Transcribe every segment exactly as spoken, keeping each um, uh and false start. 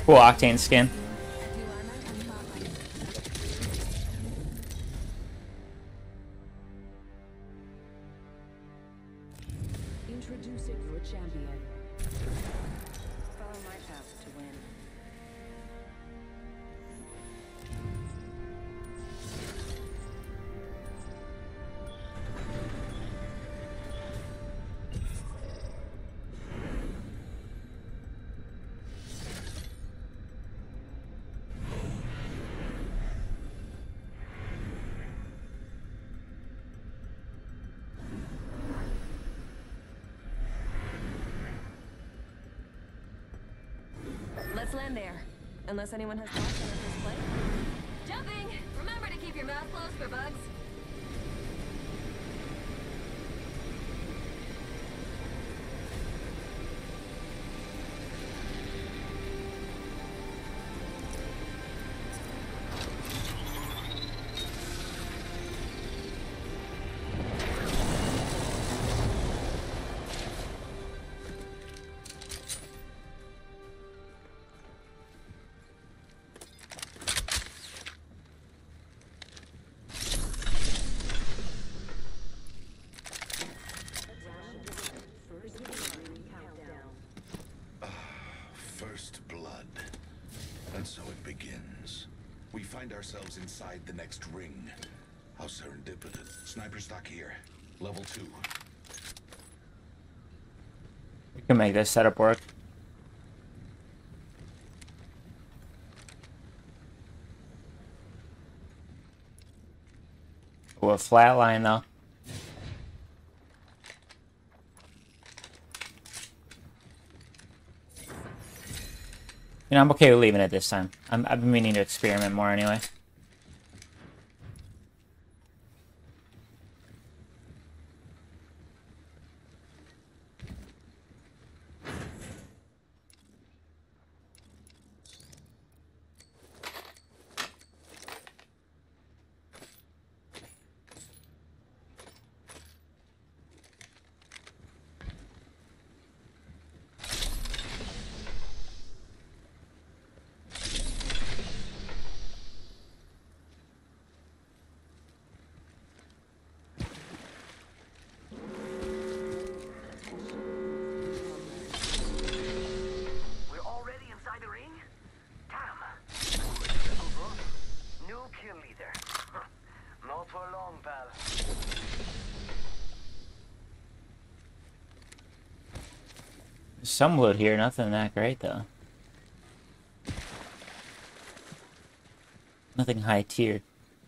Cool Octane skin. Introducing your champion. Follow my path to win. Let's land there. Unless anyone has thoughts on this play. Jumping! Remember to keep your mouth closed for bugs. First blood. And so it begins. We find ourselves inside the next ring. How serendipitous. Sniper stock here. Level two. We can make this setup work. Oh, a flat line though. You know, I'm okay with leaving it this time. I'm, I've been meaning to experiment more anyway. Some loot here, nothing that great though. Nothing high tier.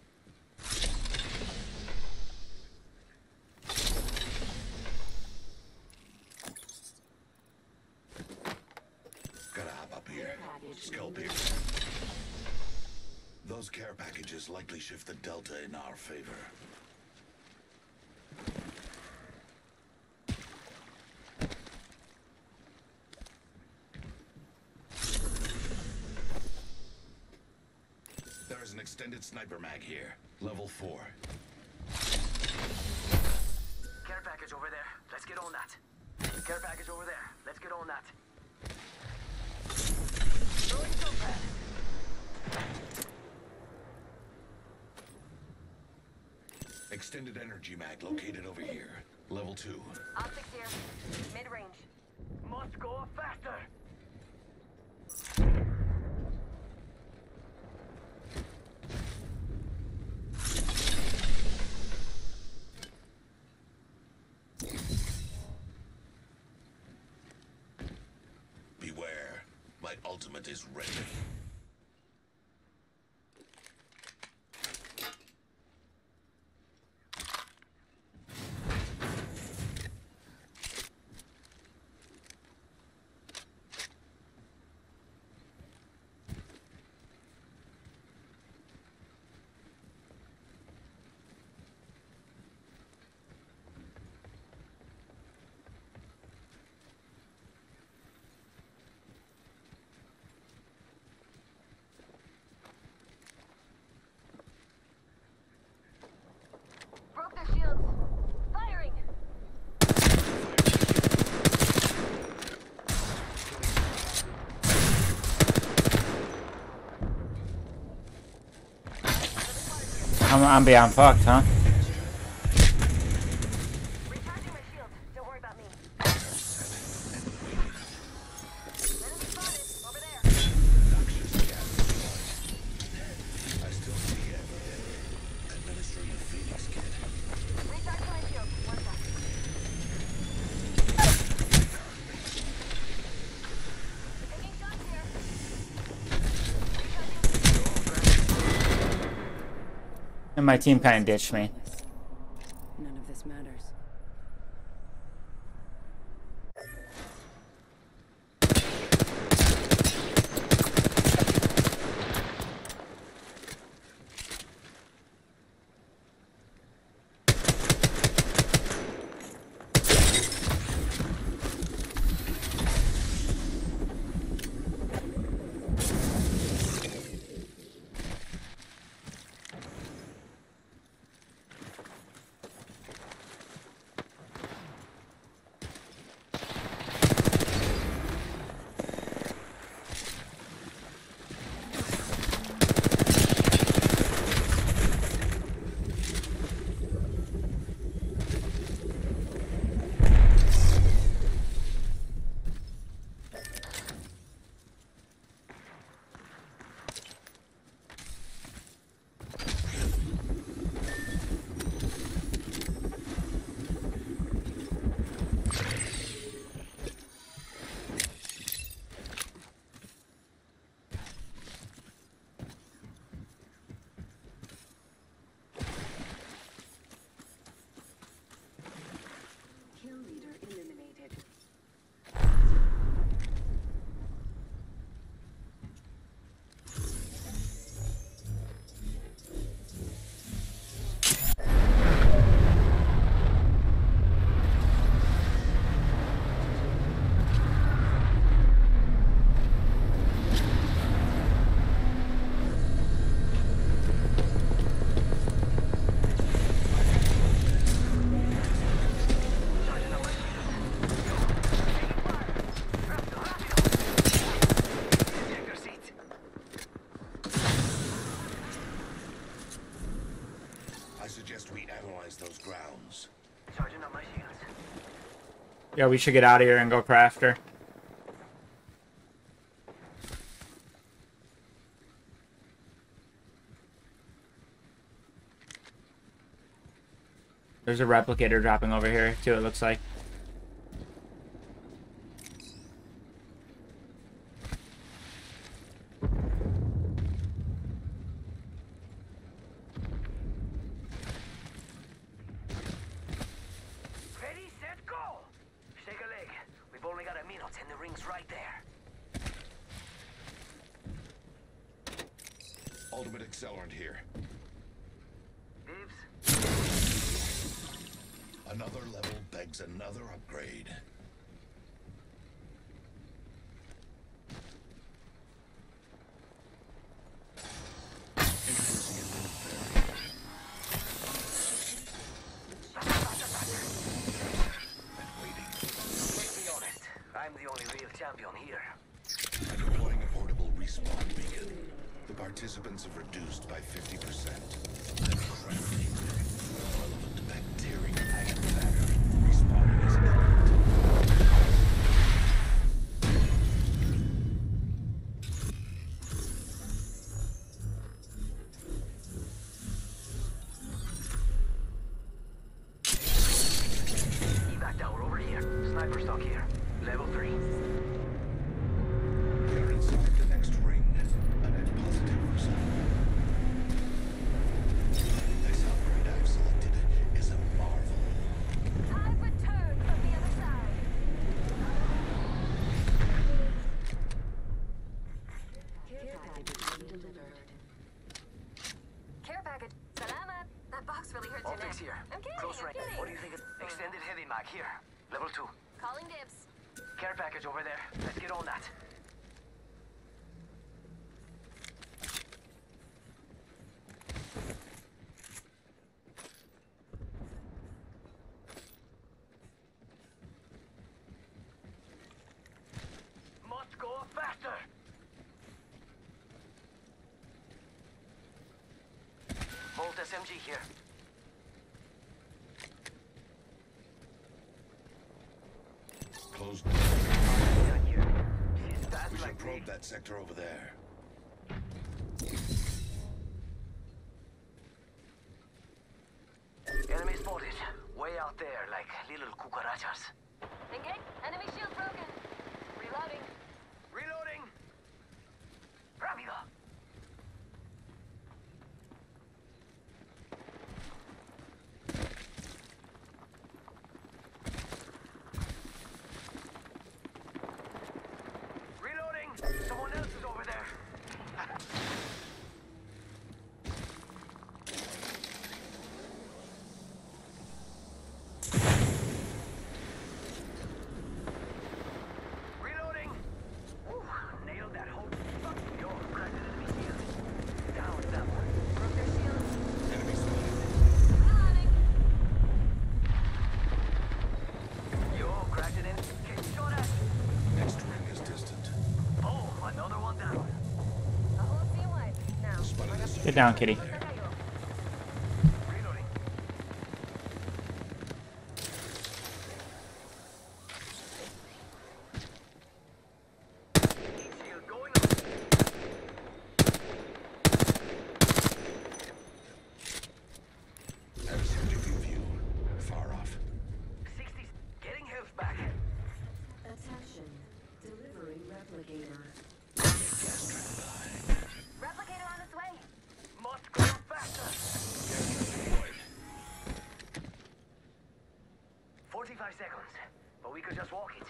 Gotta hop up here. Scalp here. Those care packages likely shift the delta in our favor. An extended sniper mag here. Level four. Care package over there. Let's get on that. Care package over there. Let's get on that. Throwing so fast. Extended energy mag located over here. Level two. Optics here. Mid-range. Must go faster. Beware. My ultimate is ready. I'm, I'm beyond fucked, huh? Recharging my shield. Don't worry about me. Enemy spotted. Over there. I still see everything. Administering the Phoenix kit. Recharging my shield. One sec. Taking shots here. And my team kind of ditched me. None of this matters. Kill leader eliminated. Ejector seat. I suggest we analyze those grounds. Charging up my shields. Yeah, we should get out of here and go crafter. There's a replicator dropping over here too, it looks like. Ready, set, go! Shake a leg. We've only got a minute and the ring's right there. Ultimate accelerant here. Dibs. Another level begs another upgrade. Introducing a new variant. And waiting. Let's be honest. I'm the only real champion here. I'm deploying a portable respawn beacon. The participants have reduced by fifty percent. I'm crafting relevant bacteria and matter. Respawning is imminent. Evac tower over here. Sniper stock here. Level three. We're inside the next ring. A net positive result. This upgrade I've selected is a marvel. I've returned from the other side. Care package delivered. Care package. Salamat. That box really hurt your Optics neck. here. I'm kidding. Close I'm range. kidding. What do you think of extended heavy mag here? Level two. Calling dibs. Care package over there. Let's get on that. Must go faster. Volt S M G here. Closed. Down here. She's fast We should like probe me. that sector over there. Enemy spotted. Way out there, like little cucarachas. Engage. Enemy shield broken. Reloading. Reloading! Rápido! Reloading! Someone else is over there. Reloading! Ooh, nailed that whole fuck. Yo, cracked an enemy shield. Down that one. Broke their shield. Enemy spotted. Reloading. Yo, cracked an enemy. Get shot at. Next ring is distant. Oh, another one down. A whole team wipe. Now. Spotted a Get down, kitty. there. Reloading. Shield going up. Have subject in view. Far off. sixty. Getting health back. Attention. Delivering replicator. Gas trap behind. Replicator on its way. Must go faster. Gas trap deployed. forty-five seconds. But we could just walk it.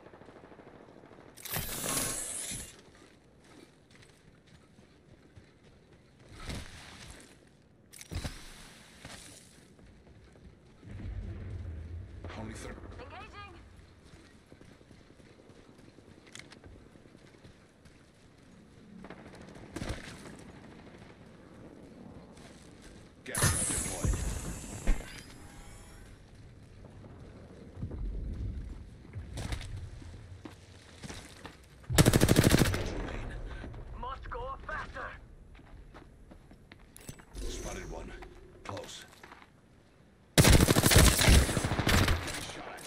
Only third. Engaging. Gas trap deployed. Remain. Must go faster. Spotted one. Close. Shot.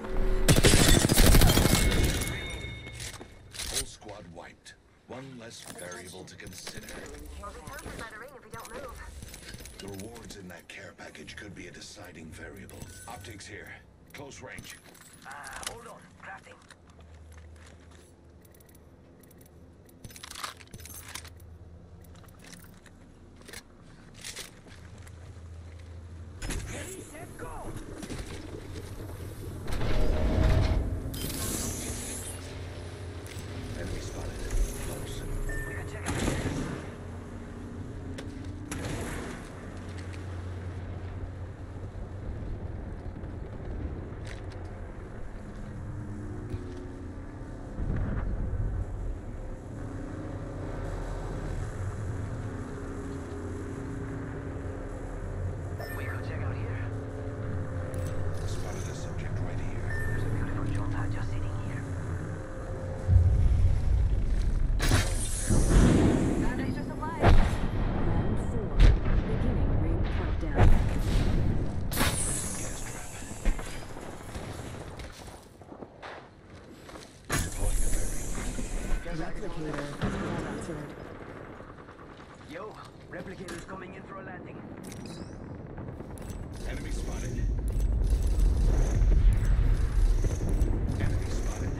Whole squad wiped. One less variable to consider. We'll be countered by the ring if we don't move. The rewards in that care package could be a deciding variable. Optics here. Close range. Ah, hold on. Crafting. Ready, set, go! Enemy spotted. Close. We can check out here. We could check out here. Spotted a subject right here. There's a beautiful jump pad just sitting here. Got extra supplies. Round four. Beginning ring countdown. Gas trap. Deploying a variable. Replicator has been entered. Yo, replicator's coming in for a landing. Enemy spotted. Enemy spotted.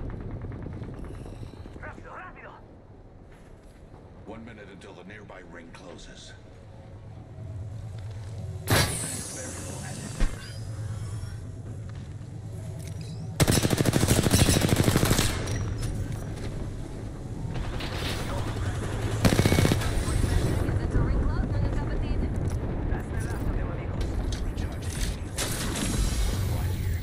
Rápido, rápido! One minute until the nearby ring closes. Variable added. It's a ring close, no necesito. That's the last of them, amigos. Recharging shields. Right here.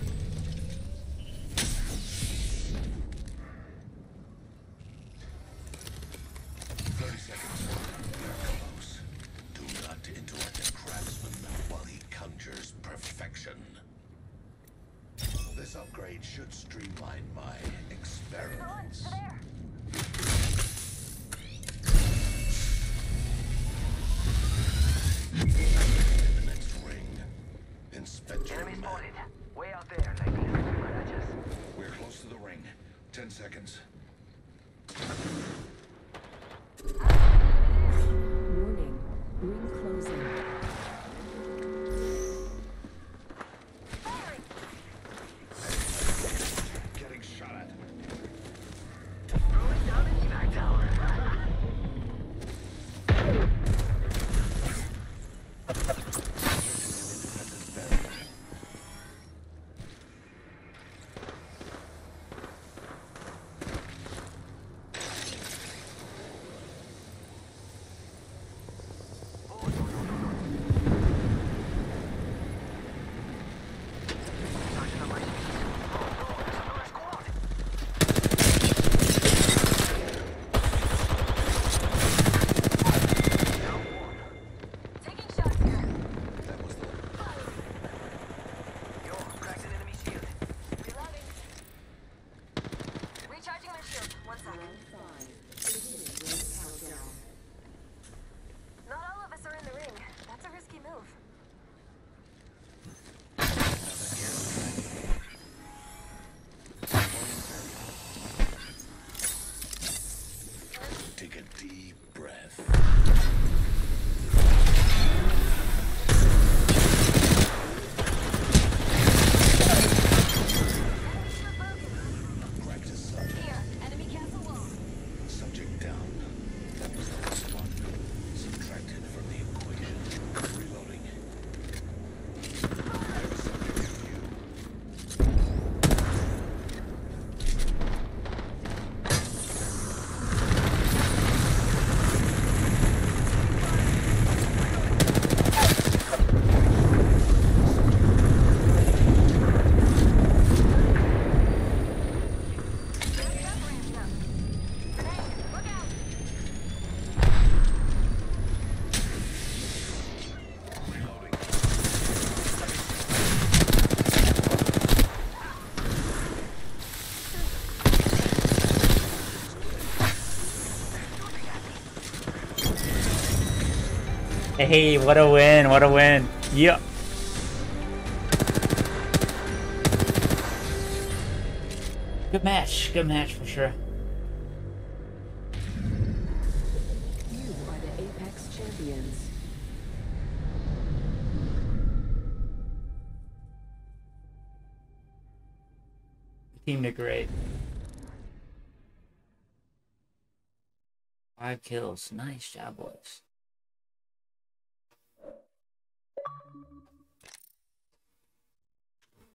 Thirty seconds. They're close. Do not interrupt a craftsman while he conjures perfection. This upgrade should streamline my experiments. There. Ten seconds. Warning. Ring closing. Firing! Getting shot at. Throwing down the evac tower. Sergeant, on my feet. Oh no, there's another squad. Down one. Taking shots here. That was the Yo, cracked an enemy shield. Reloading. Recharging my shield. One second. Round five. Beginning ring countdown. Not all of us are in the ring. That's a risky move. Take a deep breath. Cracked his sub. Here, enemy castle wall. Subject down. That was the last one. Subtracted from the equation. Reloading. I have a subject in view. Ramping up, ramping up. Hey, look out! Reloading. Hey, what a win, what a win. Yeah. Good match, good match for sure. You are the Apex champions. The team did great. Five kills. Nice job, boys.